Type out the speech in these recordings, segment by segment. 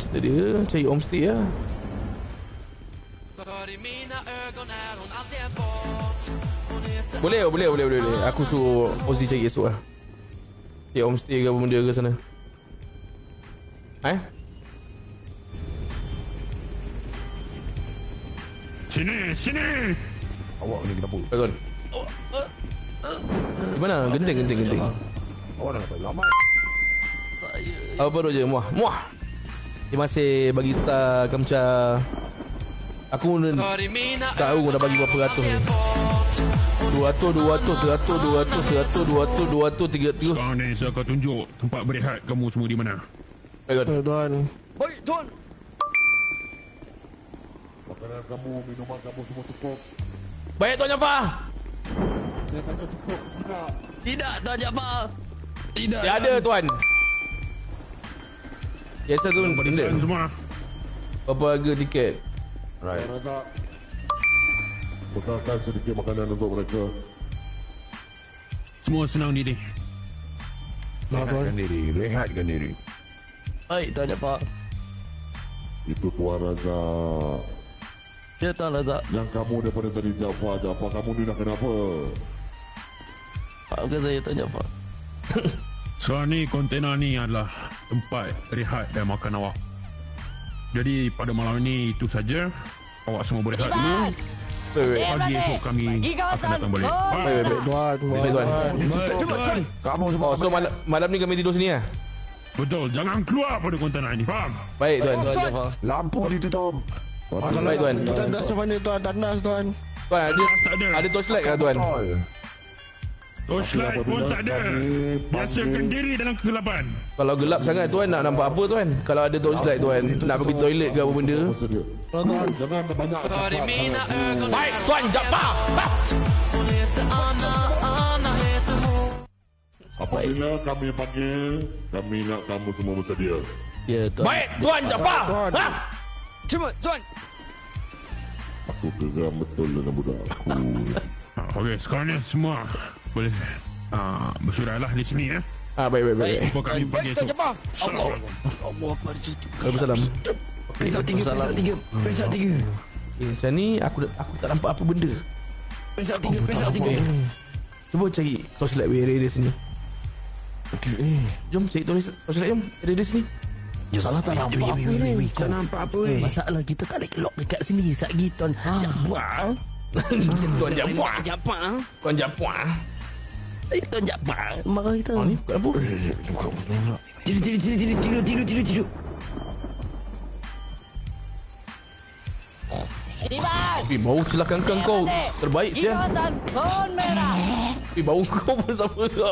Cerita dia cari homestay lah. Boleh. Aku suruh Ozzy cari esok lah. Cari homestay ke apa benda ke sana. Sini. Awak ni kenapa? Tuan. Di mana? Genting. Awak dah dapat lama. Apa baru je muah. Dia masih bagi star Kamcha. Aku tak tahu dah bagi berapa ratus ni. 200, 300. Sekarang ni saya akan tunjuk tempat berehat kamu semua di mana. Baik tuan. Baik, tuan. Makanan kamu, minuman kamu semua cukup. Baik Tuan Jaafar. Saya kata cukup. Tidak, Tuan Jaafar. Tidak. Dia ada tuan. Biasa tu benda. Barisan semua. Berapa harga tiket? Right. Razak. Bekalkan sedikit makanan untuk mereka. Semua senang diri. Rehatkan diri. Baik, Tuan Jaafar. Itu Tuan Razak. Ya, Tuan Razak. Yang kamu daripada tadi Jaafar, kamu ni dah kenapa? Maafkan saya, Tuan Jaafar. Sekarang ni kontena ni adalah tempat rehat dan makan awak. Jadi pada malam ni itu saja. Awak semua berehat dulu. Pagi esok kami akan datang balik. Baik tuan. Tuan. Kamu semua. So malam ni kami tidur sini lah. Betul. Jangan keluar pada kontena ini. Faham? Baik tuan. Tuan Jaafar. Lampu ditutup. Baik tuan. Tandas mana tuan? Tandas tuan. Tuan Tak ada. ada torchlight ke tuan? Torchlight pun tak ada. Biasakan diri dalam kegelapan. Kalau gelap sangat tuan nak nampak apa tuan? Kalau ada torchlight tuan nak pergi toilet ke apa benda? Jangan banyak cakap. Baik Tuan Jaafar. Apabila kami panggil, kami nak kamu semua bersedia. Ya, Tuan. Baik Tuan Jaafar. Cepat, Tuan. Aku geram betul dengan budak aku. Okey, sekarang ni semua boleh bersurailah di sini ya. Baik. Jumpa kami pagi esok. Allah Akbar. Waalaikumsalam. Perisal tiga. Macam ni aku tak nampak apa benda. Perisal tiga. Cuba cari torchlight area sini. Jom cari torchlight jom. Area sini. Salah tak nampak apa ni. Tak nampak apa ni. Masalah kita tak ada lock dekat sini. Satgi Tuan Jaafar. Tuan Jaafar. Tuan Jaafar. Marah kita. Ni bukan lampu. Tidur. Bau celaka kau. Terbaik sian. Kawasan Pohon Merah. Bau kau pun sama tak?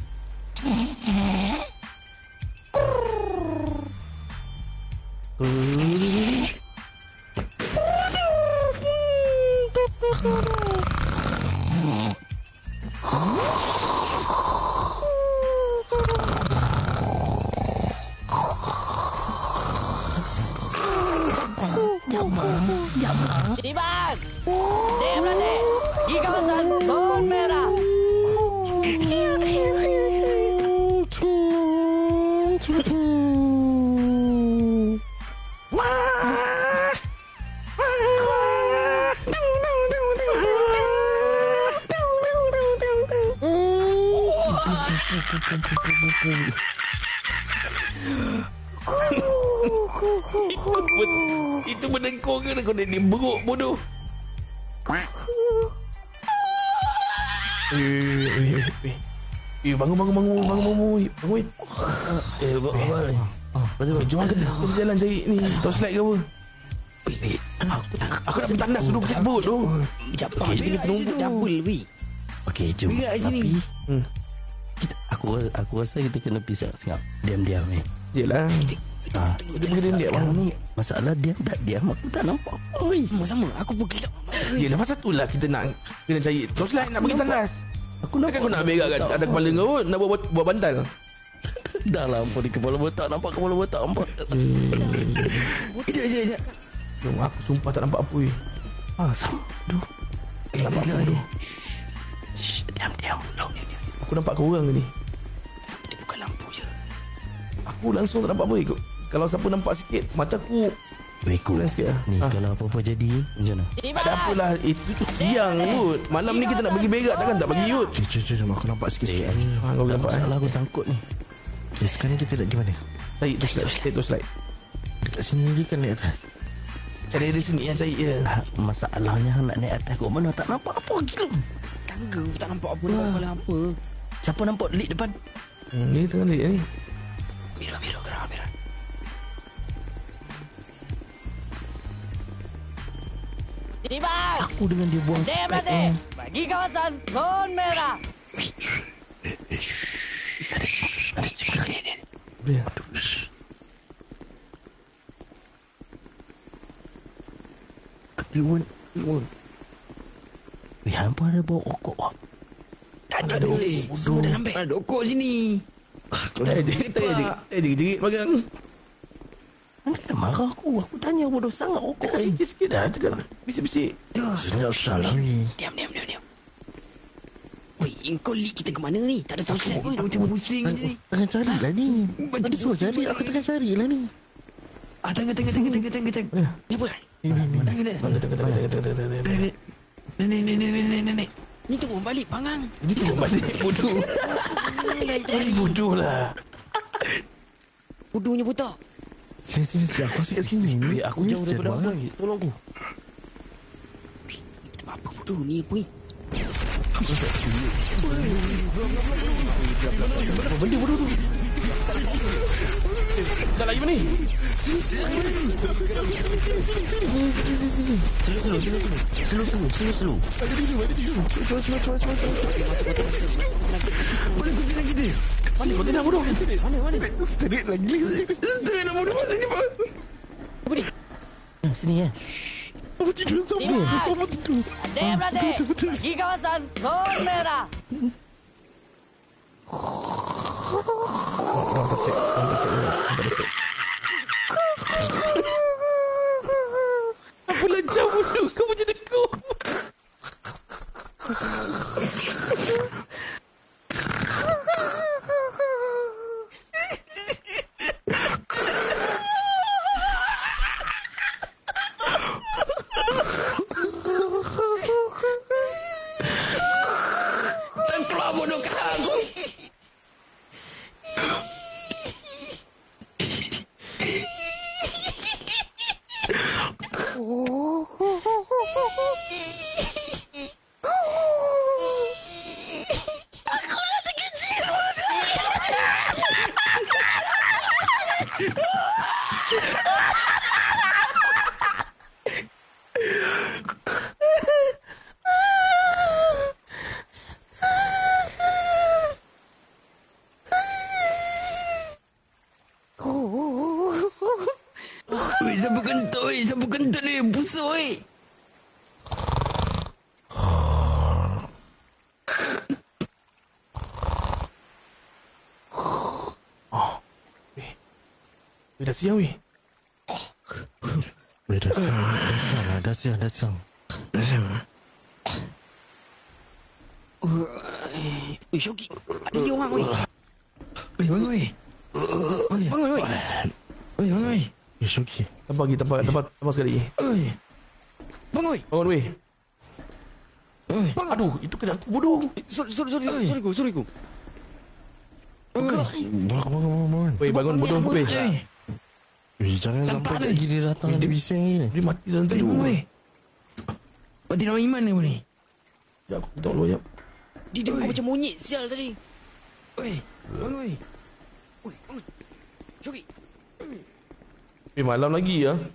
Diban. Dia berada di kawasan Pohon Merah. Itu berdengkur ke kau ni beruk bodoh. Bangun. Jom kita jalan cari ni torchlight ke apa. Aku nak bertandas dulu pecah bot tu. Jaafar ni penumbuk double weh. Okey, jom. Tapi aku rasa kita kena pisah sengap. Diam-diam ni. Yelah. Kita kena dia bang ni. Masalah diam tak diam aku tak nampak. Oi, sama aku pun gelap. Yelah pasal tu lah kita nak kena cari torchlight nak pergi tandas. Aku nampak. Takkan kau nak berak kat atas kepala kau nak buat bantal. Dah lah ampun di kepala botak. Nampak kepala botak nampak. Sekejap. Aku sumpah tak nampak apa weh. Sama. Aduh. Nampak apa bodoh. Diam. Aku nampak kau orang ke ni? Dia bukan lampu je. Aku langsung tak nampak apa weh. Kalau siapa nampak sikit, mata aku Weko kurang sikit lah. ni kalau apa-apa jadi macam mana? Ada apalah, itu tu siang kot. Malam ni kita nak bagi berak, takkan tak bagi kot. Jom aku nampak sikit-sikit ni. Kau nampak Masalah aku sangkut ni. Sekarang kita nak di mana? Tarik tu slide. Dekat sini je kan naik atas. Cari dari sini yang cari je. Masalahnya nak naik atas kat mana tak nampak apa lagi. Tangga tak nampak apa. Siapa nampak lead depan? Ni tengah lihat ni. Biru kerang merah. Tiba. Aku dengan dia buang Dem spek berhenti. Bagi kawasan zon merah. Boleh. Iwan. Weh, hampa ada bawa okok. Tak ada boleh. Semua dah nampak. Ada okok sini. Jerit bagang. Anda dah marah aku. Aku tanya bodoh sangat okok ni. Sikit-sikit dah. Tekan bisik-bisik. Senyap salah ni. Diam. Weh, kau lead kita ke mana ni? Tak ada tahu siapa. Macam pusing ni. Tengah carilah ni. Ada suruh cari. Aku tengah carilah ni. Tengah. Ni apa? Ni. Ni tu pun balik pangang. Ini tu balik bodoh. Bodoh lah. Bodohnya buta. Sini. Aku asyik kat sini. Aku jauh daripada apa ni? Tolong aku. Apa bodoh ni apa ni? Benda bodoh tu. Dah lagi mana ni? Slow. Boleh kunci kita. Mana kontainer bodoh? Mana? Straight lagi. Straight nak bodoh macam ni pak. Apa ni? Sini ya. Apa tidur sama tidur. Dem berhenti. Bagi kawasan zon merah. Apa lancar bodoh? Kau macam dekuk. Siapa kentut ni? Busuk oi. Dah siang weh. Dah siang. Oi, Syoki. Ada dia orang oi. Bangun oi. Syoki. Tempat sekali. Bangun weh. Aduh, itu kena aku bodoh. Sorry ku. Bangun. Weh, bangun bodoh weh. Jangan sampai lagi dia datang ada bising ni. Dia mati dalam tidur. Mati dalam iman ni. Sekejap aku tengok dulu, sekejap. Dia dengar macam monyet sial tadi. Bangun. Syoki. Malam lagi ya.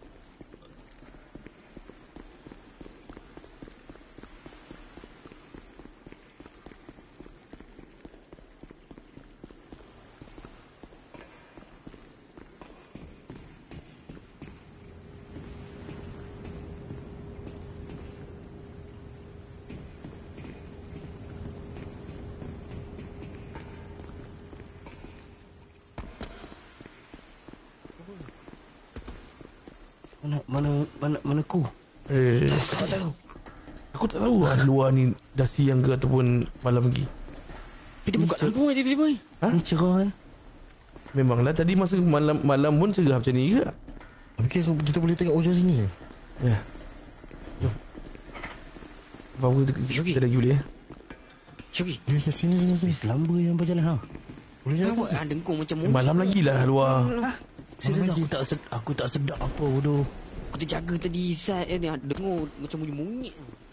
Mana ku? Tak tahu. Aku tak tahu lah luar ni dah siang ke ataupun malam lagi. Dia buka lampu tiba-tiba. Ni cerah Memanglah tadi masa malam pun cerah macam ni ke? Okey, kita boleh tengok ujung sini. Ya. Jom. Bawa kita lagi boleh ya. Syuki. Sini. Selamba yang berjalan ha. Boleh jalan. Nampak dengkung macam mu. Malam lagi lah luar. Serius aku tak sedap apa bodoh. Aku terjaga tadi Isat ni dengar macam bunyi-bunyi.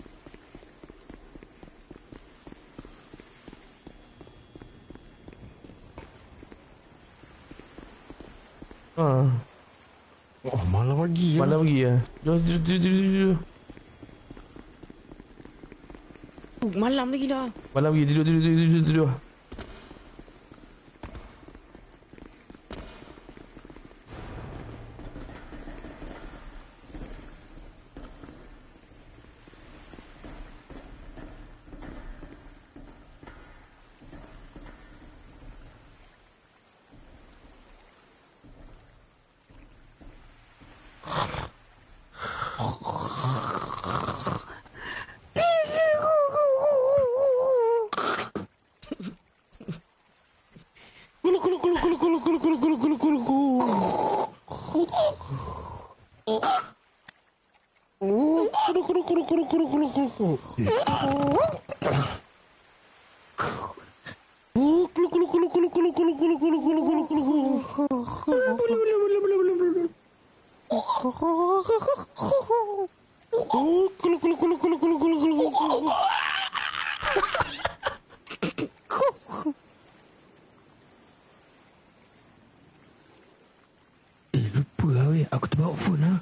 Oh, malam lagi ya. Malam lagi ya. Jom. Malam lagi dah. Malam lagi tidur. Lupa lah weh. Aku terbawa phone ha.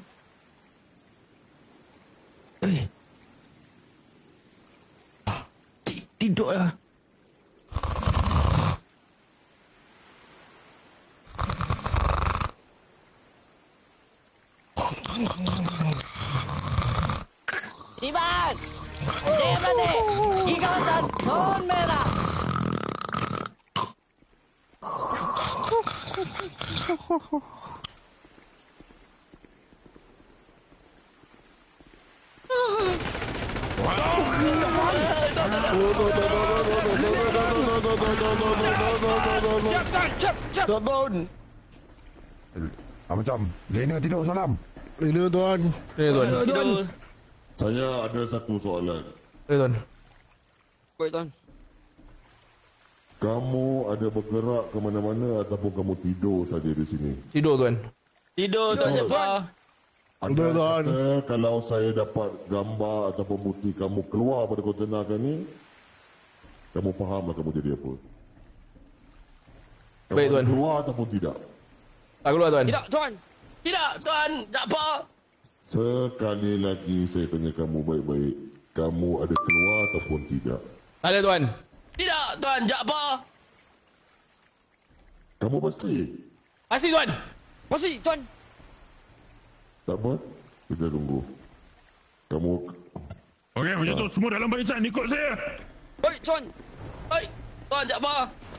Tidur lah. Iban! Berhenti! Di kawasan zon merah. Tuan. Macam Lena tidur semalam. Lena tuan. Tuan. Saya ada satu soalan. Tuan. Baik, Tuan. Kamu ada bergerak ke mana-mana ataupun kamu tidur saja di sini? Tidur tuan. Tidur Tuan Jaafar. Anda kata kalau saya dapat gambar ataupun bukti kamu keluar pada kontena ni, kamu fahamlah kamu jadi apa. Kamu Baik, Tuan. keluar ataupun tidak? Tak keluar tuan. Tidak, Tuan. Tidak Tuan Jaafar. Sekali lagi saya tanya kamu baik-baik. Kamu ada keluar ataupun tidak? Ada tuan. Tidak Tuan Jaafar. Kamu pasti? Pasti tuan. Pasti, Tuan. Tak apa? Kita tunggu. Kamu... Okey, macam tu. Semua dalam barisan. Ikut saya. Baik, Tuan. Baik Tuan Jaafar.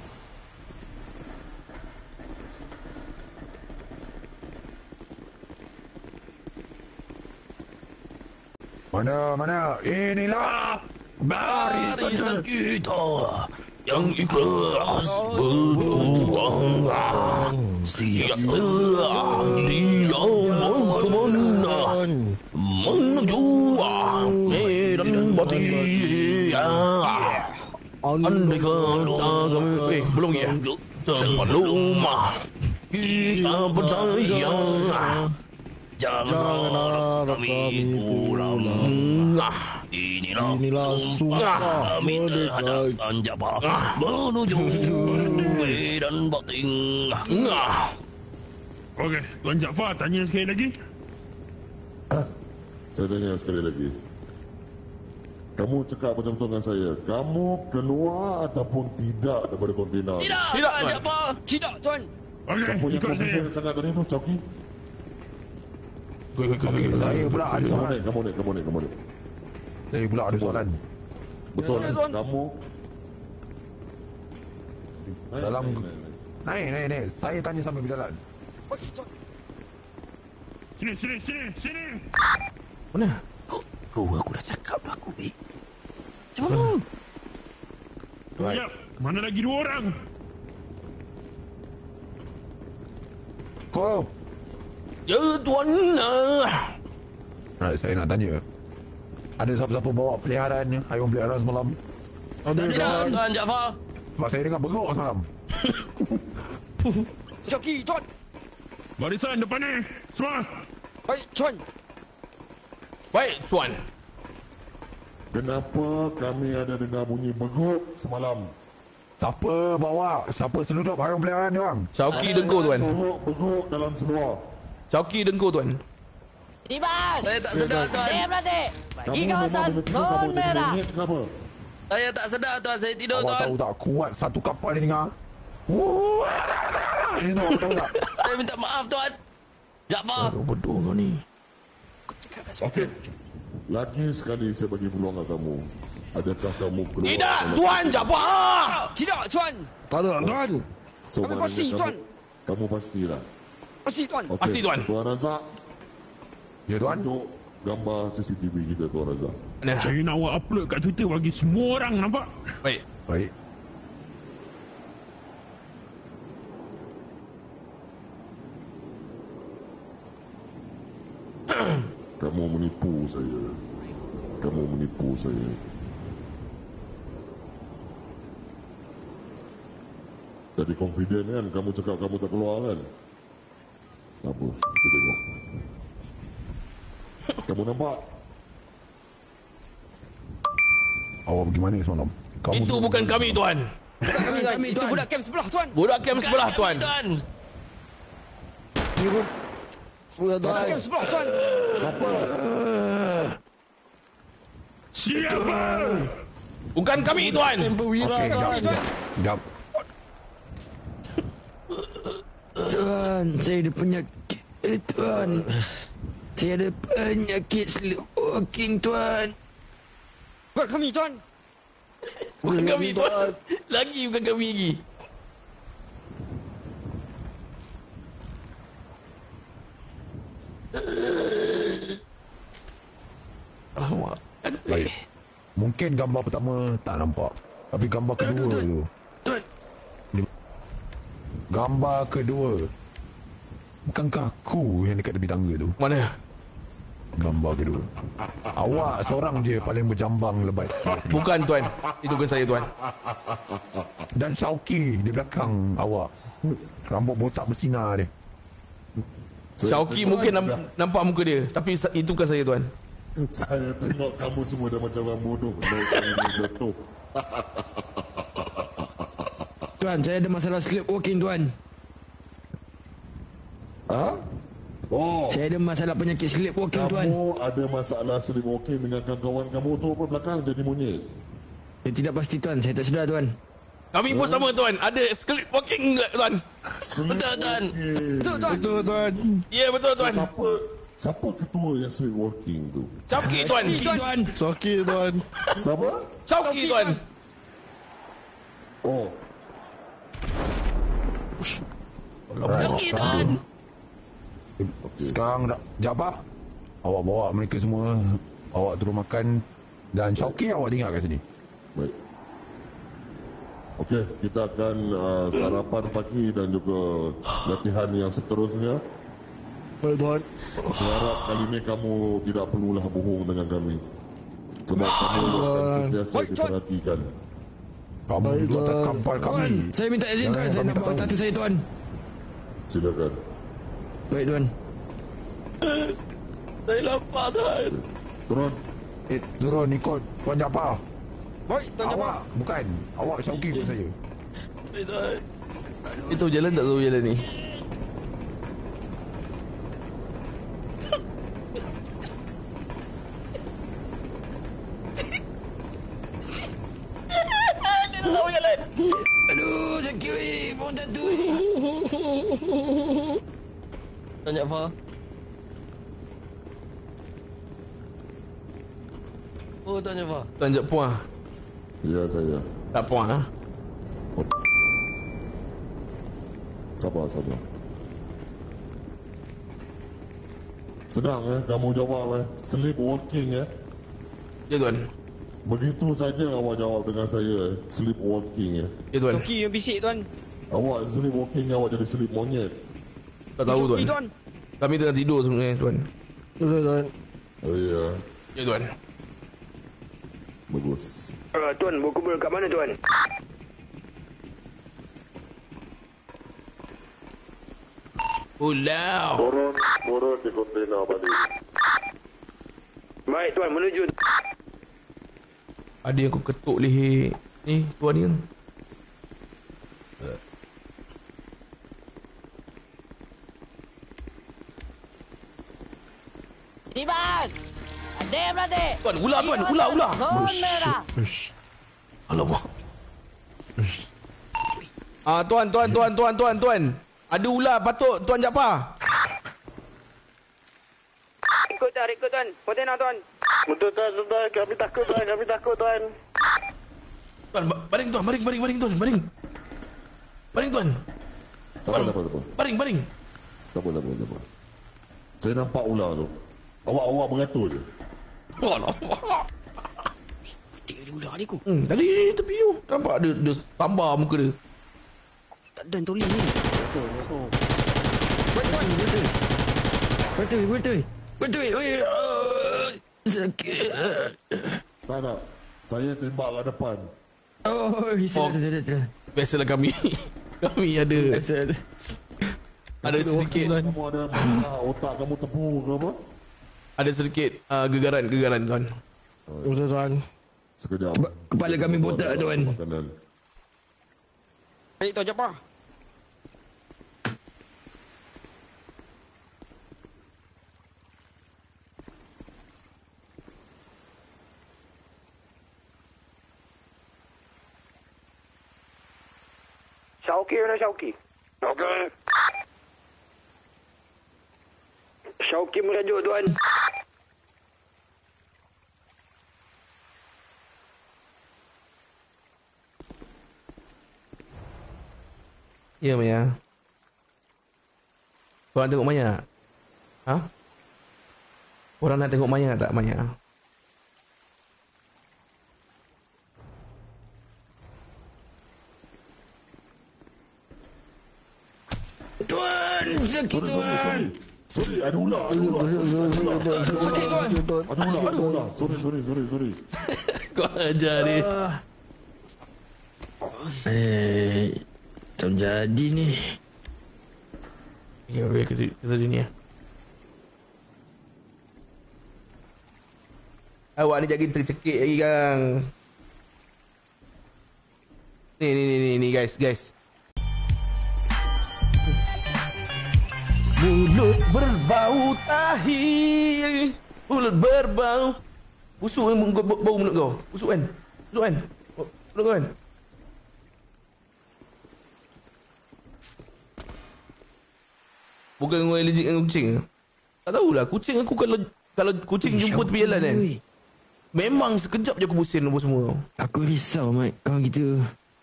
Mana? Inilah Barisan kita yang ikhlas berjuang. Siapa dia berkemana menuju medan mati. Andai kata kami belum ya. sebelum kita percaya. Jangan harap kami pulang. Inilah sumpah kami terhadap Jaafar menuju medan batin. Okey, Tuan Jaafar tanya sekali lagi. Saya tanya sekali lagi. Kamu cakap betul-betul dengan saya. Kamu keluar ataupun tidak daripada kontena? Tidak, Tuan Jaafar. Tidak, Tuan. Okey, Siapa yang ikut saya. confident sangat tadi tu, Chowki? Saya pula ada soalan. Kamu naik. Saya pula ada soalan. Betul, Ya, Tuan. kamu... Dalam... naik. Naik. Saya tanya sampai berjalan. Baik, Tuan. Sini. Mana? Kau aku dah cakap dah aku macam mana? Sekejap. Mana lagi 2 orang? Assalamualaikum. Ya tuan. Saya nak tanya. Ada siapa-siapa bawa peliharaan haiwan peliharaan semalam? Tidak, Tuan Jaafar. Sebab saya dengar bergerok semalam. Joki, Tuan. Barisan depan ni. Semua. Baik, Tuan. Baik tuan. Kenapa kami ada dengar bunyi beguk semalam? Siapa bawa? Siapa seludup haiwan peliharaan ni bang? Syauki dengkur tuan. Suruh beguk dalam seluar. Syauki dengkur tuan. Dimas. Saya tak sedar, Tuan. Dem berhenti. Bagi Kamu kawasan memang betul zon kamu jadi merah. monyet kenapa? Saya tak sedar, Tuan. Saya tidur, Awak Tuan. tahu tak kuat satu kapal ni dengar? Ini tahu tak? Saya minta maaf, Tuan. Jaafar. Bodoh kau ni. Okey. Lagi sekali saya bagi peluang kat kamu. Adakah kamu keluar? Tidak dalam- tuan Jaafar. Tidak, Tuan. Tak ada, Tuan. So, Kami maknanya pasti, Tuan. Kamu pastilah. Pasti, Tuan. Okey. Pasti, Tuan. Tuan Razak, Ya tuan. tunjuk gambar CCTV kita Tuan Razak. Mana? Saya nak awak upload kat Twitter bagi semua orang nampak. Baik. Baik. Kamu menipu saya. Kamu menipu saya. Tadi confident kan? Kamu cakap kamu tak keluar kan? Tak apa, kita tengok. Kamu nampak? Awak pergi mana semalam? Kamu Itu bukan kami tuan. Kami, itu budak camp sebelah, Tuan. Budak camp sebelah tuan. Tuan. Sudah, Budak Tuan. camp sebelah, Tuan. Siapa? Bukan kami tuan. Perwira, Okey, Tuan. jap. Tuan, saya ada penyakit. Tuan. Saya ada penyakit sleepwalking, Tuan. Bukan kami, Tuan. Bukan kami tuan. Lagi bukan kami lagi. Alamak. Baik. Mungkin gambar pertama tak nampak. Tapi gambar kedua tu. Tuan. Gambar kedua. Bukankah aku yang dekat tepi tangga tu? Mana? Gambar kedua. Awak seorang je paling berjambang lebat. Bukan tuan. Itu bukan saya tuan. Dan Syauki di belakang awak. Rambut botak bersinar dia. Syauki mungkin nampak muka dia. Tapi itu bukan saya tuan. Saya tengok kamu semua dah macam orang bodoh. Naikkan ini jatuh. Tuan, saya ada masalah sleepwalking, Tuan. Ha? Oh, Saya ada masalah penyakit sleepwalking, Tuan. kamu ada masalah sleepwalking dengan kawan-kawan kamu tu apa belakang jadi monyet? Saya tidak pasti, Tuan. Saya tak sedar, Tuan. Kami pun sama tuan. Ada sleepwalking enggak tuan? Betul, Tuan. Betul, Tuan. Betul, Tuan. Ya betul tuan. Siapa ketua yang sleepwalking tu? Syauki tuan. Tuan. Soki, Tuan. Siapa? Syauki tuan. Oh, Okey, Tuan. Sekarang Jaafar, awak bawa mereka semua. Awak turun makan. Dan Syauki awak tinggal kat sini. baik. Okey, kita akan sarapan pagi dan juga latihan yang seterusnya. Baik, Tuan. Saya harap kali ini kamu tidak perlulah bohong dengan kami. Sebab kamu akan sentiasa diperhatikan. Kamu duduk atas kapal kami. Saya minta izin, Tuan. Saya nak bawa tatu saya, Tuan. Silakan. Baik, Tuan. Saya lapar, Tuan. Turun. Turun ikut Tuan Jaafar. Baik, Tuan Jaafar. Awak bukan. Awak Syauki ikut saya. Tuan. Itu jalan tak tahu jalan ni. Dia tak tahu jalan. Aduh, sakit weh. Bawa tatu weh. Tuan Jaafar. Oh, Tuan Jaafar. Tuan jap puan. Ya, saya. Tak puan ah. Sabar, sabar. Senang kamu jawab sleepwalking Ya tuan. Begitu saja awak jawab dengan saya sleepwalking Ya tuan. Joki yang bisik, Tuan. Awak sleepwalking awak jadi sleep monyet. Tak tahu tuan. Tuan. Kami tengah tidur sebenarnya tuan. Betul tuan. Oh ya, Ya tuan. bagus. Tuan, berkumpul kat mana tuan? Pulau. Turun di kontena balik. Baik tuan, menuju. Ada yang aku ketuk leher ni tuan ni kan. Iban! Adik beradik! Tuan, ular tuan, ular. Zon merah! Alamak. Tuan. Ada ular patut tuan Jaafar. Ikut tuan. Kontena tuan. Betul tuan. Kami takut tuan. Tuan, baring tuan, baring tuan, baring. Baring tuan. Tak apa. Baring. Tak apa. Saya nampak ular tu. Awak mengatur je. Alamak. Dia ular ni ku. Tadi tepi tu. Nampak dia tambah muka dia. Tak ada toli ni. Betul. Oi. Sakit. Tak. Saya tembak kat depan. Oh, sudah. Biasalah kami. Kami ada sedikit Kamu ada masalah otak kamu tebu ke apa? ada sedikit gegaran tuan. Betul tuan. Sekejap. Kepala kami botak tuan. Makanan. Baik Tuan Jaafar. Syauki mana Syauki? Okey. Syauki merajuk tuan. Ya Maya. Korang tengok Maya? Ha? Korang nak tengok Maya tak Maya? Tuan, sakit tuan. Sorry, ada ular. Sakit tuan. Ada ular. Sorry. Kau ajar dia. Tak jadi ni. Ya, boleh ke sini ya. Awak ni jadi tercekik lagi kang. Ni guys. Mulut berbau tahi. Mulut berbau. Busuk kan bau mulut kau. Busuk kan? Mulut kau kan? Bukan kau allergic dengan kucing. Tak tahulah. Kucing aku kalau kucing jumpa tepi jalan kan. Memang sekejap je aku pusing nombor semua. Aku risau Mat. Kawan kita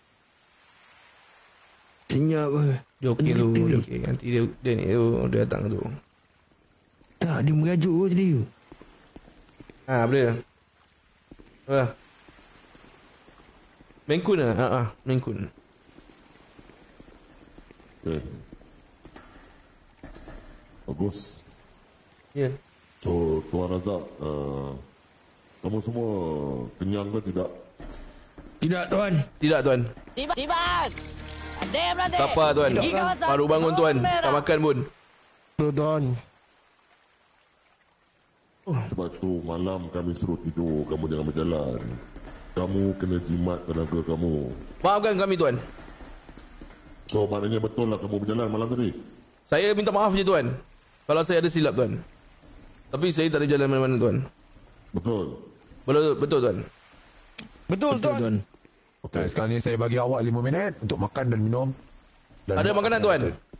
senyap apa. Dia okey tu. Dia okey. Nanti dia ni tu. Dia datang tu. Tak, dia merajuk tadi tu. Boleh. Apa? Mengkun lah. Mengkun. Bagus. Ya. So, Tuan Razak, kamu semua kenyang ke tidak? Tidak tuan. Tidak tuan. Iban! Adik beradik! Siapa tuan? Pergi kawasan Baru bangun tuan. Zon merah. Tak makan pun. Tuan. Sebab tu malam kami suruh tidur, kamu jangan berjalan. Kamu kena jimat tenaga kamu. Maafkan kami tuan. So, maknanya betul lah kamu berjalan malam tadi? Saya minta maaf je tuan. Kalau saya ada silap tuan. Tapi saya tak ada jalan mana-mana tuan. Betul. Betul tuan. Betul tuan. Okay, sekarang ni saya bagi awak 5 minit untuk makan dan minum. Dan Ada makanan tuan?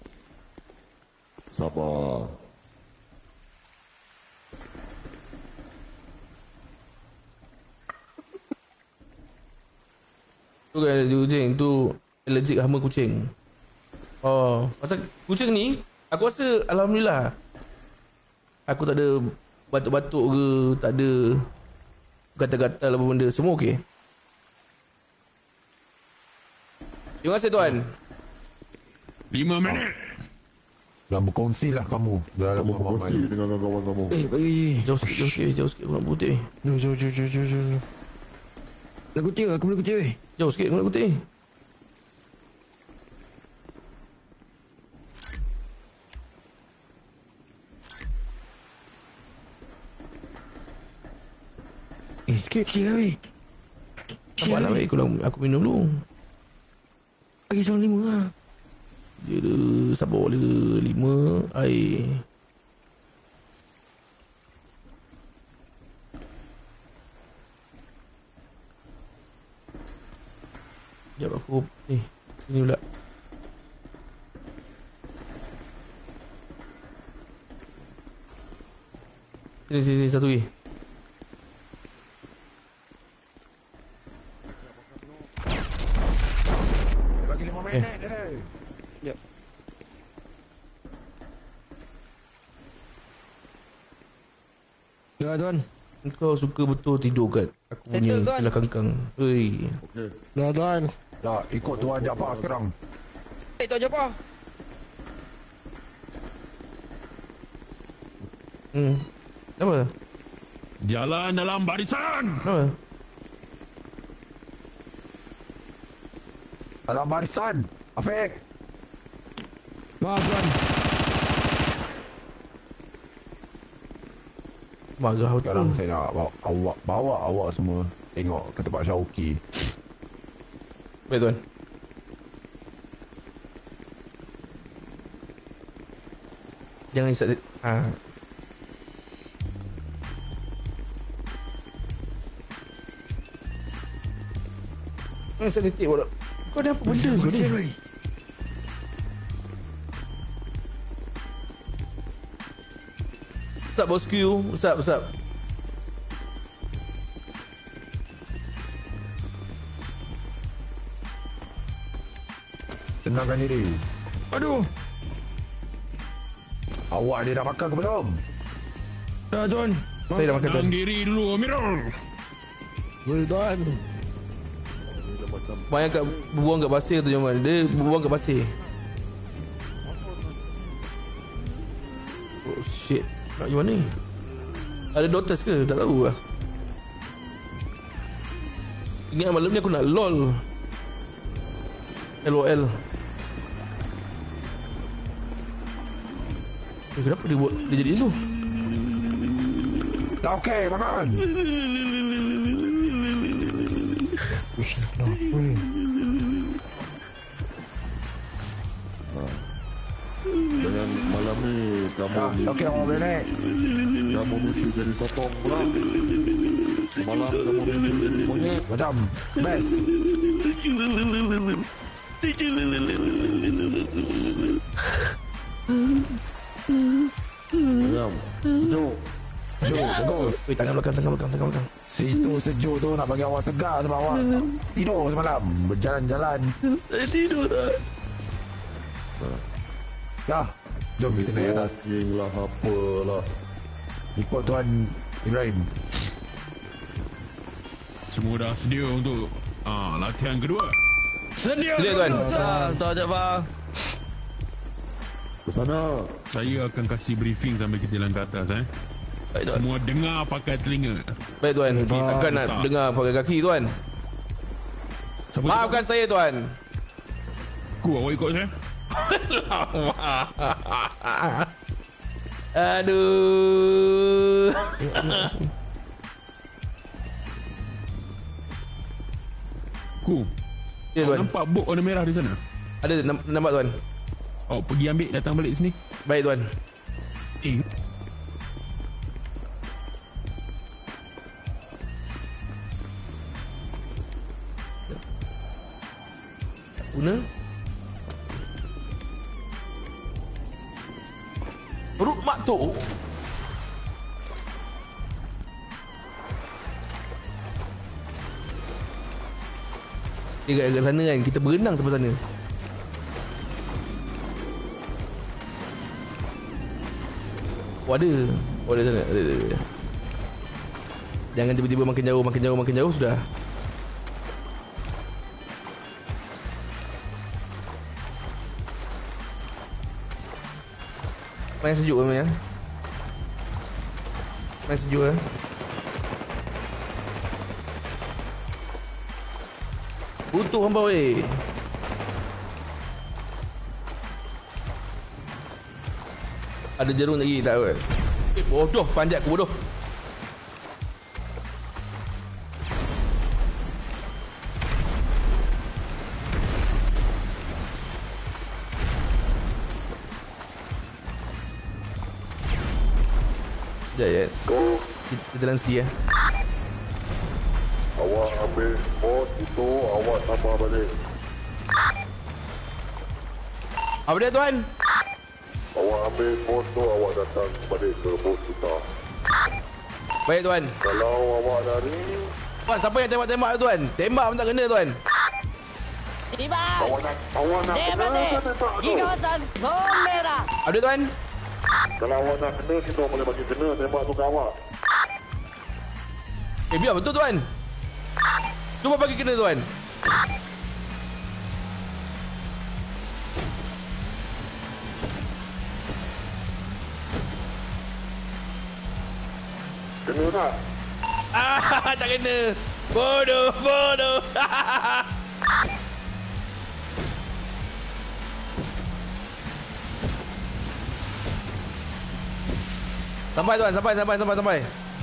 Sabar. Tu kan kucing tu allergic hama kucing. Oh, pasal kucing ni aku rasa alhamdulillah. Aku tak ada batuk-batuk ke, tak ada gatal-gatal apa benda, semua okey. Terima kasih tuan. 5 minit. Dan berkongsilah kamu dalam Kamu berkongsi dengan kawan kamu. Jauh sikit aku nak putih. Jom. Lagu kutip, aku boleh kutip. Jauh sikit aku nak putih. Sikit lah, weh. Sabarlah baik aku minum dulu. Bagi seorang 5 lah. Dia ada sabar dia 5 air. Sekejap aku ni. Sini pula. Sini satu lagi. Bagi 5 minit dia. Sekejap. Ya, tuan. Kau suka betul tidur kat aku punya Settle, tuan. kelah kangkang. Oi. Okey. Dah tuan. Dah, ikut Tuan Jaafar sekarang. Tuan Jaafar. Apa? Jalan dalam barisan. Apa? Dalam barisan. Afiq. Maaf, tuan. Marah Sekarang betul. saya nak bawa awak semua tengok ke tempat Syauki. Baik tuan. Jangan isap. Isap titik pula. Kau ada apa benda kau ni? Usap bosku. Usap. Tenangkan diri. Aduh. Awak dia dah makan ke belum? Dah, tuan. Saya dah makan tuan. Tenang diri dulu, Amirul. Boleh tuan. Mak kat buang kat pasir tu Jamal. Dia buang kat pasir. Oh shit. Nak pergi mana ni? Ada daughters ke? Tak tahu lah. Ingat malam ni aku nak LOL. LOL. Kenapa dia buat dia jadi tu? Dah okey, makan. Dengan malam ni kamu Okey, awak boleh naik. kamu mesti jadi sotong pula. Semalam kamu mimpi jadi monyet. Macam best. Diam. Sejuk. Sejuk, bagus. Weh, tangan belakang. Situ sejuk tu nak bagi awak segar sebab awak tidur semalam. Berjalan-jalan. Saya tidur dah. Dah. Jom kita naik atas. Walking lah apalah. Ikut Tuan Ibrahim. Semua dah sedia untuk latihan kedua. Sedia, tuan. Tuan Jaafar. Ke sana. Saya akan kasih briefing sambil kita jalan ke atas. Baik tuan. Semua dengar pakai telinga. Baik tuan. Takkan nak Tak. dengar pakai kaki tuan. Siapa Maafkan saya tuan. Aku awak ikut saya. Aduh. Ku. Ya Awak tuan. nampak bok warna merah di sana? Ada nampak tuan. Awak pergi ambil datang balik sini. Baik tuan. Guna. Perut mak tu. Dia kat sana kan. Kita berenang sampai sana. Oh ada. Oh ada sana. Ada. Jangan tiba-tiba makin jauh sudah. Main sejuk kan, main sejuk kan. Butuh hamba weh. Ada jarum lagi tak kot? Bodoh, panjat aku bodoh. Sekejap ya. Kita jalan C ya. Awak ambil bot itu, awak tambah balik. Apa dia tuan? Awak ambil bot tu, awak datang balik ke bot kita. Baik tuan. Kalau awak lari, Tuan, siapa yang tembak-tembak tu tuan? Tembak pun tak kena tuan. Tiba. awak nak Dem kena berhenti. ke tembak Di tu. kawasan zon merah. Apa dia tuan? Kalau awak nak kena, kita boleh bagi kena tembak tu ke awak. Biar betul tuan. Cuba bagi kena tuan. Kena tak? Tak kena. Bodoh, bodoh. Sampai tuan, sampai.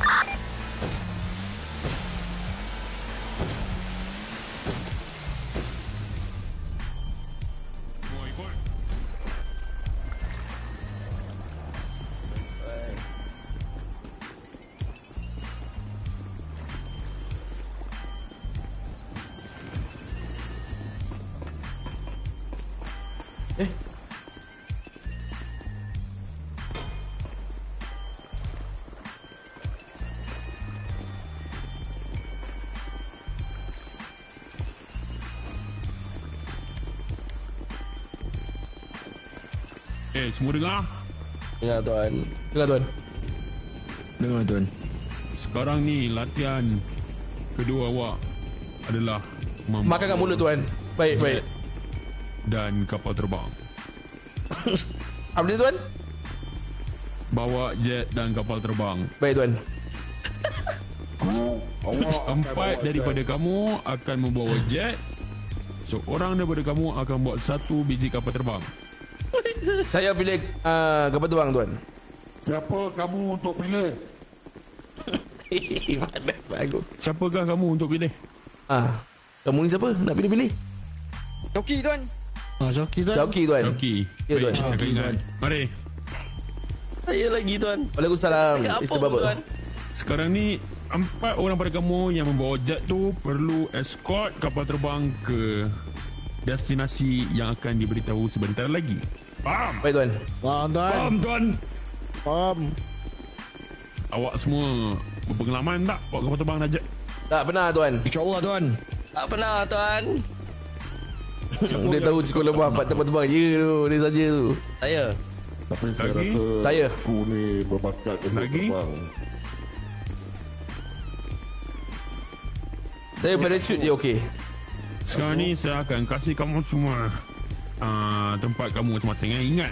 Semua dengar? Dengar tuan. Dengar tuan. Dengar tuan. Sekarang ni latihan kedua awak adalah membawa Makan kat mulut tuan. Baik, baik. dan kapal terbang. Apa dia tuan? Bawa jet dan kapal terbang. Baik tuan. Empat daripada kamu akan membawa jet. Seorang daripada kamu akan buat 1 biji kapal terbang. Saya pilih kapal terbang tuan. Siapa kamu untuk pilih? Panas aku. Siapakah kamu untuk pilih? Kamu ni siapa? Nak pilih-pilih? Joki tuan. Joki tuan. Joki tuan. Joki. Ya, tuan. Baik, Joki, ingat. tuan. Mari. Saya lagi tuan. Waalaikumsalam. Apa Isteri bapa. tuan? Sekarang ni 4 orang pada kamu yang membawa jet tu perlu escort kapal terbang ke destinasi yang akan diberitahu sebentar lagi. Faham? Baik tuan. Faham tuan. Faham tuan? Faham. Awak semua berpengalaman tak bawa kapal terbang dan jet? Tak pernah tuan. InsyaAllah tuan. Tak pernah tuan. Dia tahu cukup lemah empat tempat terbang je tu. Dia saja tu. Saya. Tapi saya Lagi? rasa Saya. aku ni berbakat untuk Lagi? terbang. Saya parachute je okey. Sekarang ni saya akan kasih kamu semua tempat kamu masing-masing. Ingat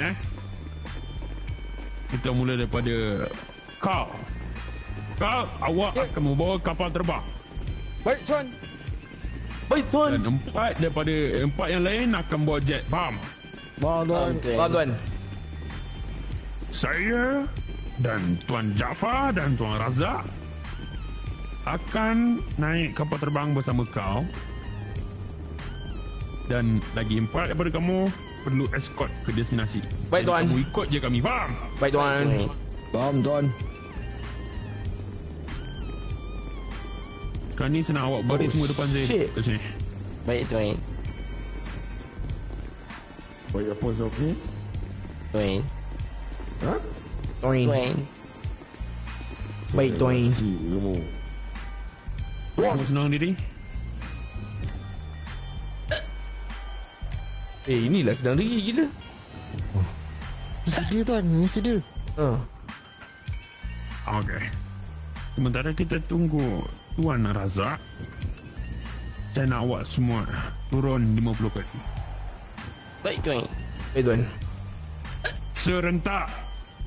kita mula daripada kau. Kau, awak akan membawa kapal terbang. Baik tuan. Baik tuan. Dan 4 daripada 4 yang lain akan bawa jet. Faham? Faham tuan. Faham tuan. Saya dan Tuan Jaafar dan Tuan Razak akan naik kapal terbang bersama kau. Dan lagi 4 daripada kamu perlu escort ke destinasi. Baik, Jadi tuan. Kamu ikut je kami, faham? Baik tuan. Faham tuan. Sekarang ni senang awak baris semua depan saya. shit. Ke sini. Baik tuan. Baik apa Zoki? Tuan. Ha? Tuan. Tuan. Baik tuan. Si kamu. Semua senang diri. Inilah sedang diri gila. Mesti dia tuan. Mesti dia. Okey. Sementara kita tunggu Tuan Razak, saya nak awak semua turun 50 kali. Baik tuan. Baik tuan. Serentak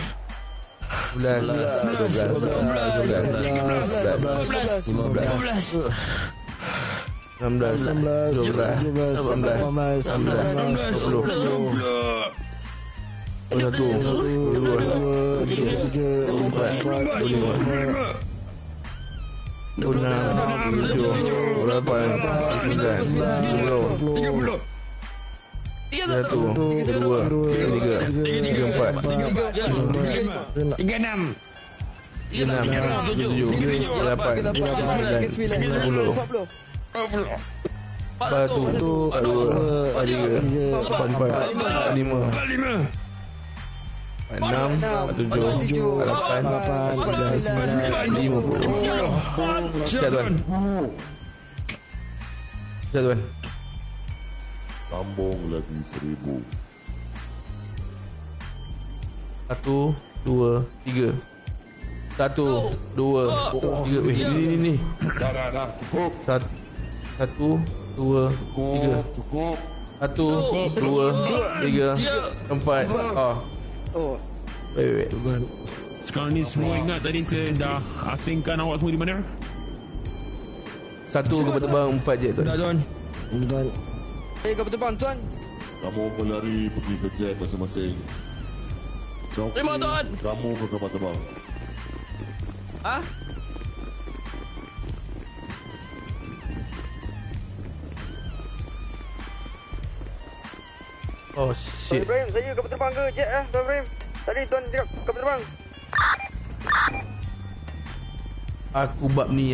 Tuan. Sambung lagi 1000. 1, 2, 3. 1, 2, 3. Ni. Dah, cukup. 1, 2, 3. Cukup. 1, 2, 3, 4. Wait. Sekarang ni semua ingat tadi saya dah asingkan awak semua di mana? 1 kapal terbang, 4 jet tuan. Dah tuan. Tuan. Kapal terbang tuan. Kamu berlari pergi ke jet masing-masing. Joki, Terima, Tuan. Kamu ke kapal terbang. Ah? Oh Tuan shit. Ibrahim, saya kapal terbang ke jet Tuan Ibrahim. Tadi tuan cakap kapal terbang. Aku bab ni.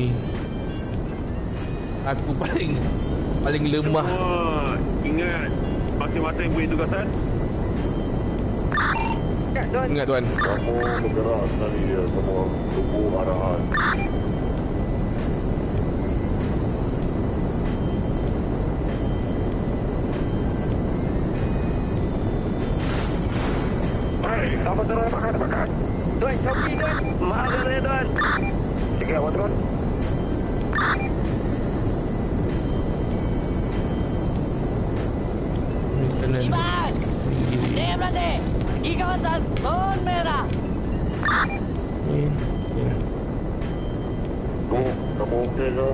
Aku paling lemah. Wah, ingat masing-masing punya tugasan. Ingat tuan. Kamu bergerak sekali dia semua. Tunggu arahan. Hai, kapal terbang makan. Tuan, Joki tuan. Makan ya tuan. Sikit awak tuan. Iman! Dem berhenti! Pergi kawasan zon merah! Kamu okey ke?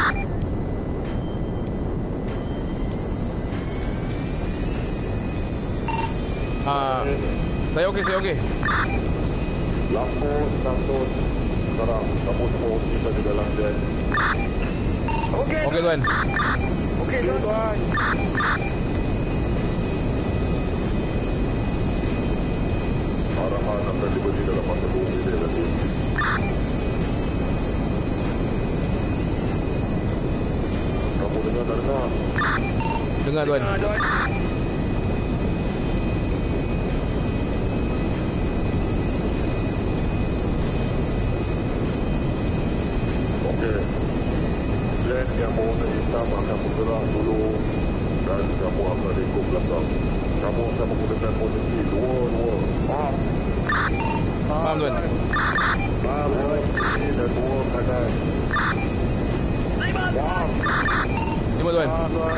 Saya okey. Lampu status. Sekarang kamu semua okey saja dalam jet. Okey. Okey tuan. Okey tuan. Arahan akan diberi dalam masa 2 minit lagi. Kamu dengar tak dengar? Dengar tuan. Okey. Jet yang berwarna hitam akan bergerak dulu dan kamu akan ikut belakang. Kamu akan menggunakan posisi dua. Faham? Faham tuan. Faham. Kiri dan 2 kanan. Faham? Terima tuan. Faham tuan.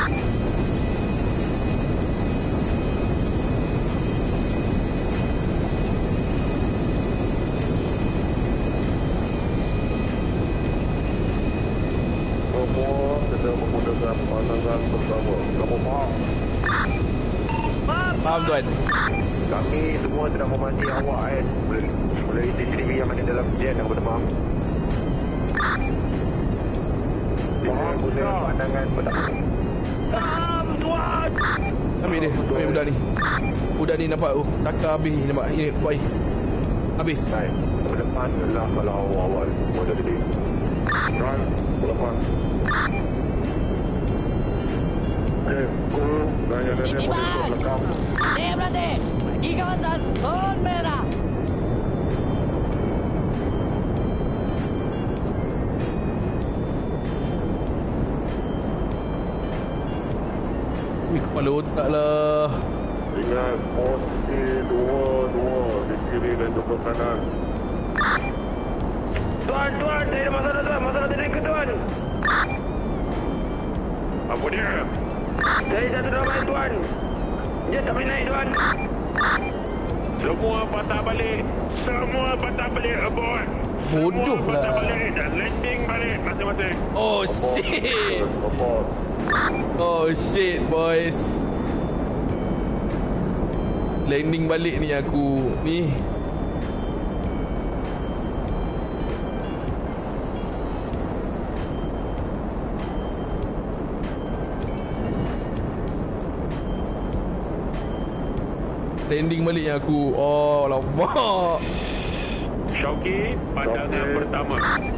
Semua kena menggunakan pandangan bersama. Kamu faham? Faham tuan. Kami semua sedang memandi awak melalui CCTV yang ada dalam jet yang berterbang. Faham guna pandangan pertama. Ambil budak ni. Budak ni nampak takar habis ni nampak. Ini baik. Habis. Baik. Ke depan adalah kalau awal model tadi. Run. Ke depan. Okey. Guru. Dan yang ada model ke belakang. Dem berhenti! Pergi kawasan zon merah! Wih, kepala otak lah. Ingat, posisi 2-2 di kiri dan juga kanan. Tuan, saya ada masalah tuan. Masalah tanker tuan. Apa dia? Saya jatuh dalam air tuan. Dia tak boleh naik tuan. Semua patah balik. Semua patah balik aboard. Bodoh Semua patah lah. balik dan landing balik masing-masing. Oh shit. Aboard. Oh shit boys. Landing balik ni aku. Ni. Landing balik yang aku. Oh lama. Syauqi, pandangan pertama.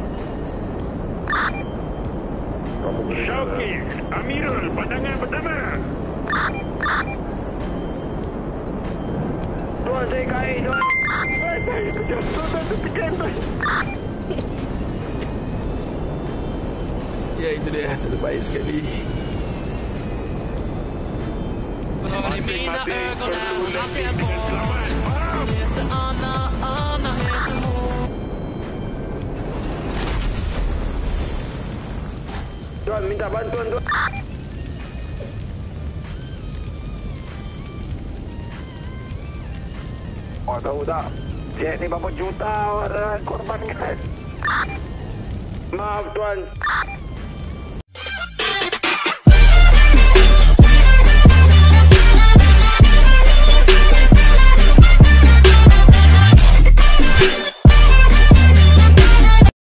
Syauqi, Amirul, pandangan pertama. Tuan, saya kait tuan. Saya kejatuh tuan. Tepikan tuan. Ya itu dia. Terbaik sekali. Masing-masing perlu landing dengan selamat. Faham? Tuan, minta bantuan tuan. Awak tahu tak? Jet ni berapa juta orang korbankan. Maaf tuan.